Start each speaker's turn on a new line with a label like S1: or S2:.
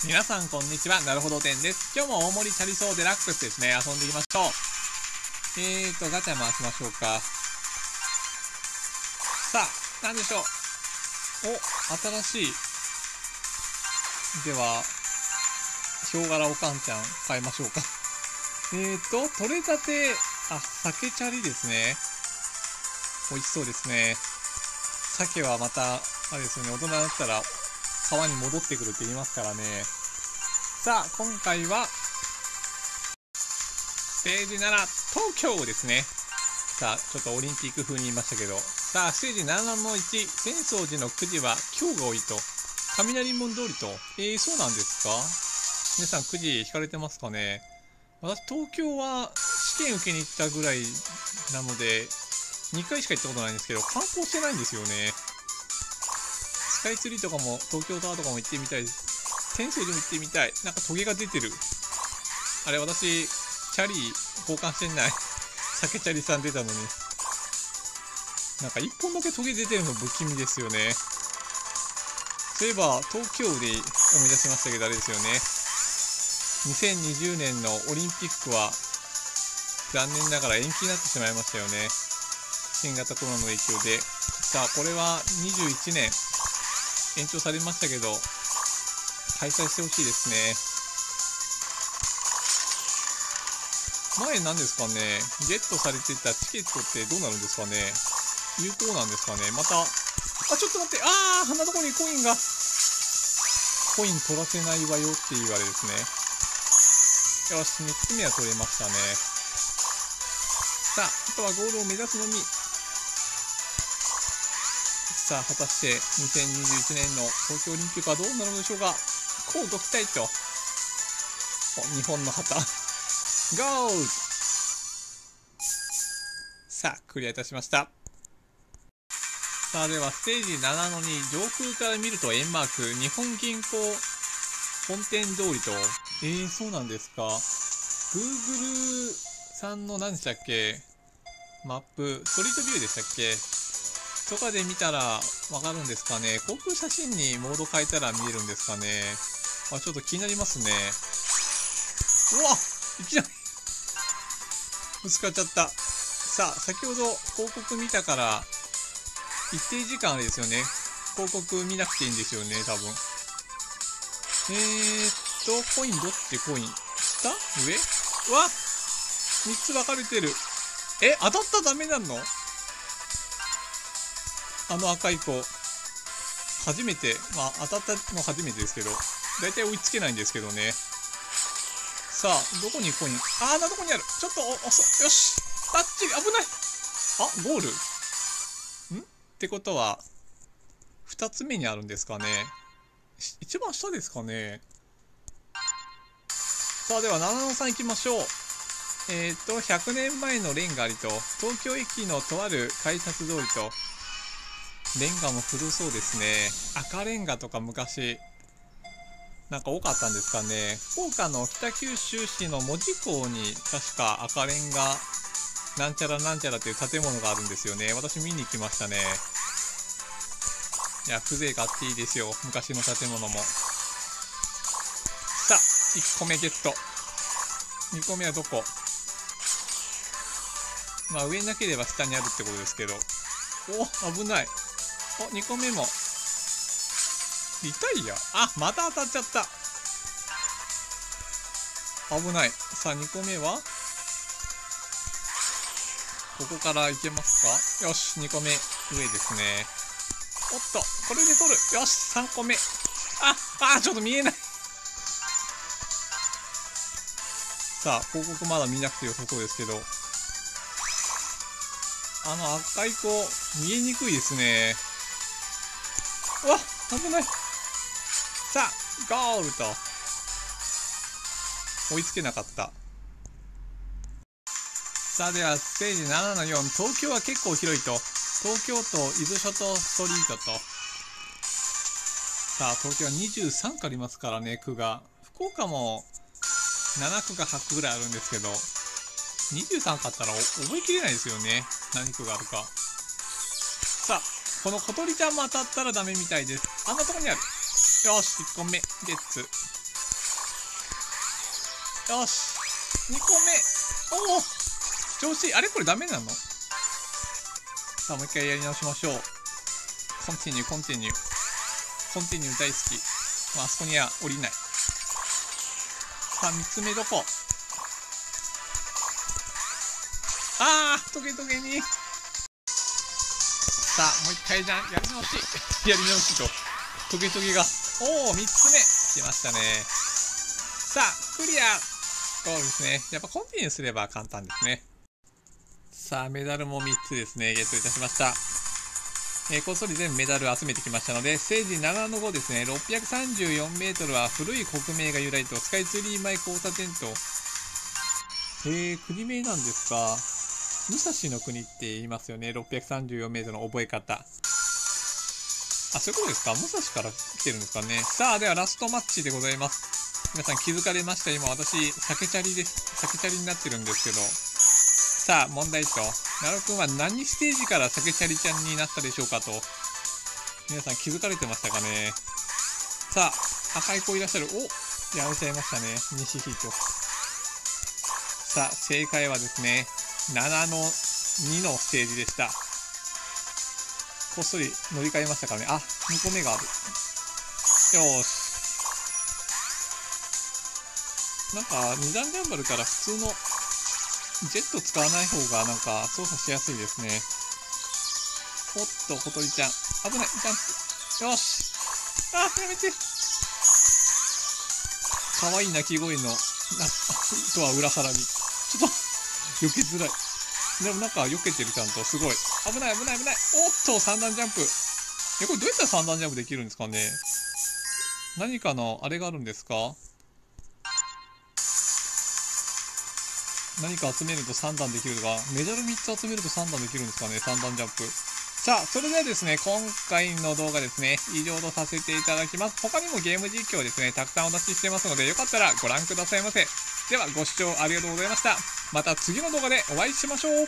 S1: 皆さんこんにちは、なるほど店です。今日も大盛りチャリソーデラックスですね、遊んでいきましょう。ガチャ回しましょうか。さあ、なんでしょう。お、新しい。では、ヒョウ柄おかんちゃん変えましょうか。取れたて、鮭チャリですね。美味しそうですね。鮭はまた、あれですよね、大人だったら川に戻ってくるって言いますからね。さあ、今回は、ステージ7、東京ですね。さあ、ちょっとオリンピック風に言いましたけど。さあ、ステージ7の1、浅草寺の9時は今日が多いと。雷門通りと。そうなんですか？皆さん9時引かれてますかね？私、東京は試験受けに行ったぐらいなので、2回しか行ったことないんですけど、観光してないんですよね。スカイツリーとかも、東京タワーとかも行ってみたいです。浅草寺も行ってみたい。なんかトゲが出てる。あれ、私、チャリ交換してない。酒チャリさん出たのに。なんか1本だけトゲ出てるの不気味ですよね。そういえば、東京で思い出しましたけど、あれですよね。2020年のオリンピックは、残念ながら延期になってしまいましたよね。新型コロナの影響で。さあ、これは21年延長されましたけど、開催してほしいですね。前なんですかね、ゲットされてたチケットってどうなるんですかね。有効なんですかね。また、ちょっと待って、花どこにコインが。コイン取らせないわよっていうあれですね。よし、3つ目は取れましたね。さあ、あとはゴールを目指すのみ。さあ、果たして2021年の東京オリンピックはどうなるのでしょうか。こうご期待と。日本の旗。ゴール。さあ、クリアいたしました。さあ、では、ステージ7の2、上空から見ると円マーク、日本銀行本店通りと。そうなんですか。Google さんの何でしたっけ、マップ、ストリートビューでしたっけとかで見たらわかるんですかね。航空写真にモード変えたら見えるんですかね。ちょっと気になりますね。うわ、いきなりぶつかっちゃった。さあ、先ほど広告見たから、一定時間あれですよね。広告見なくていいんですよね、多分。コインどっちコイン下上うわ、3つ分かれてる。当たったらダメなの？あの赤い子。初めて、当たったの初めてですけど、だいたい追いつけないんですけどね。さあ、どこにコイン、どこにある。ちょっと、よし。バッチリ、危ない。ゴールってことは、2つ目にあるんですかね。一番下ですかね。さあ、では7の3行きましょう。100年前のレンガありと、東京駅のとある改札通りと、レンガも古そうですね。赤レンガとか昔、なんか多かったんですかね。福岡の北九州市の門司港に確か赤レンガなんちゃらなんちゃらという建物があるんですよね。私見に行きましたね。いや、風情があっていいですよ。昔の建物も。さあ、1個目ゲット。2個目はどこ？上になければ下にあるってことですけど。危ない。2個目も。リタイア？また当たっちゃった。危ない。さあ、2個目はここから行けますか？よし、2個目、上ですね。おっと、これで取る。よし、3個目。ちょっと見えない。さあ、広告まだ見なくてよさそうですけど。赤い子、見えにくいですね。危ない。さあ、ゴールと。追いつけなかった。さあ、では、ステージ7の4、東京は結構広いと。東京都伊豆諸島ストリートと。さあ、東京は23区ありますからね、区が。福岡も7区か8区ぐらいあるんですけど、23区あったら覚えきれないですよね。何区があるか。さあ、この小鳥ちゃんも当たったらダメみたいです。あんなとこにある。よし、1個目、ゲッツ。 よし。2個目。おお調子いい。あれこれダメなの？さあ、もう一回やり直しましょう。コンティニュー、コンティニュー。コンティニュー大好き。まあ、あそこには降りない。さあ、3つ目どこ？あー、トゲトゲに。さあ、もう一回じゃん。やり直し。やり直しと。トゲトゲが。おー、3つ目。来ましたね。さあ、クリア。そうですね。やっぱコンティニューすれば簡単ですね。さあ、メダルも3つですね。ゲットいたしました。こっそり全部メダル集めてきましたので、ステージ7の5ですね。634メートルは古い国名が由来と、スカイツリー前交差点と、国名なんですか。武蔵の国って言いますよね。634メートルの覚え方。あ、そういうことですか。武蔵から来てるんですかね。さあ、ではラストマッチでございます。皆さん気づかれました？今私、酒チャリです。酒チャリになってるんですけど。さあ、問題と。なるくんは何ステージから酒チャリちゃんになったでしょうかと。皆さん気づかれてましたかね。さあ、赤い子いらっしゃる。お、やられちゃいましたね。西ヒート。さあ、正解はですね、7の2のステージでした。こっそり乗り換えましたからね。あ、2個目がある。よーし。なんか、2段ジャンバルから普通のジェット使わない方がなんか操作しやすいですね。おっと、小鳥ちゃん。危ない、ジャンプ。よし。あ、やめて。可愛い鳴き声の、とは裏腹に。ちょっと、避けづらい。でもなんか避けてるちゃんと、すごい。危ない、危ない、危ない。おっと、3段ジャンプ。これどうやったら3段ジャンプできるんですかね。何かの、あれがあるんですか？何か集めると3段できるとか、メダル3つ集めると3段できるんですかね、3段ジャンプ。さあ、それではですね、今回の動画ですね、以上とさせていただきます。他にもゲーム実況ですね、たくさんお出ししてますので、よかったらご覧くださいませ。では、ご視聴ありがとうございました。また次の動画でお会いしましょう。